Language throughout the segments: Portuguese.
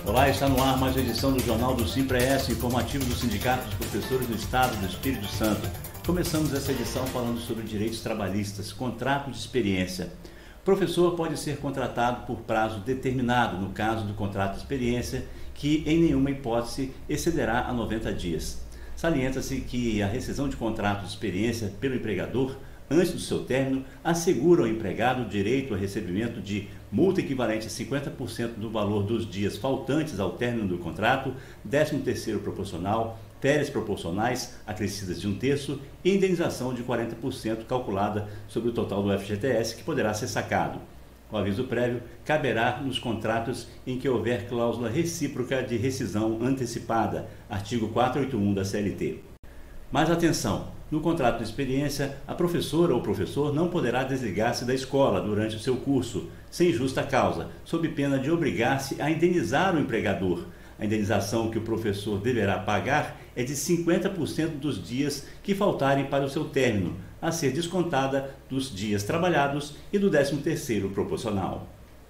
Olá, está no ar mais uma edição do Jornal do Simpre-S, informativo do Sindicato dos Professores do Estado do Espírito Santo. Começamos essa edição falando sobre direitos trabalhistas, contrato de experiência. O professor pode ser contratado por prazo determinado, no caso do contrato de experiência, que em nenhuma hipótese excederá a 90 dias. Salienta-se que a rescisão de contrato de experiência pelo empregador antes do seu término, assegura ao empregado o direito ao recebimento de multa equivalente a 50% do valor dos dias faltantes ao término do contrato, 13º proporcional, férias proporcionais acrescidas de 1/3 e indenização de 40% calculada sobre o total do FGTS, que poderá ser sacado. O aviso prévio caberá nos contratos em que houver cláusula recíproca de rescisão antecipada, artigo 481 da CLT. Mas atenção! No contrato de experiência, a professora ou professor não poderá desligar-se da escola durante o seu curso, sem justa causa, sob pena de obrigar-se a indenizar o empregador. A indenização que o professor deverá pagar é de 50% dos dias que faltarem para o seu término, a ser descontada dos dias trabalhados e do 13º proporcional.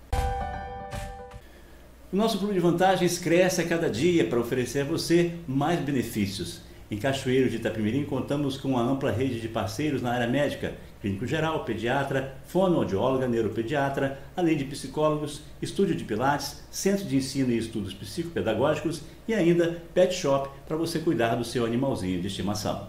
O nosso clube de vantagens cresce a cada dia para oferecer a você mais benefícios. Em Cachoeiro de Itapemirim, contamos com uma ampla rede de parceiros na área médica, clínico geral, pediatra, fonoaudióloga, neuropediatra, além de psicólogos, estúdio de pilates, centro de ensino e estudos psicopedagógicos e ainda pet shop para você cuidar do seu animalzinho de estimação.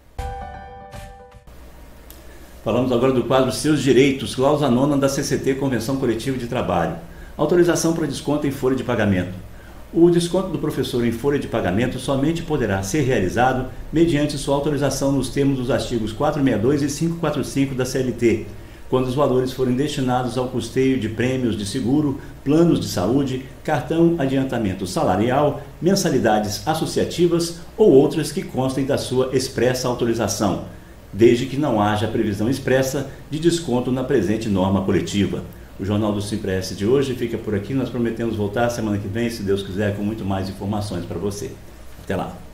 Falamos agora do quadro Seus Direitos, cláusula 9ª da CCT, Convenção Coletiva de Trabalho. Autorização para desconto em folha de pagamento. O desconto do professor em folha de pagamento somente poderá ser realizado mediante sua autorização nos termos dos artigos 462 e 545 da CLT, quando os valores forem destinados ao custeio de prêmios de seguro, planos de saúde, cartão adiantamento salarial, mensalidades associativas ou outras que constem da sua expressa autorização, desde que não haja previsão expressa de desconto na presente norma coletiva. O Jornal do Simpre-S de hoje fica por aqui. Nós prometemos voltar semana que vem, se Deus quiser, com muito mais informações para você. Até lá!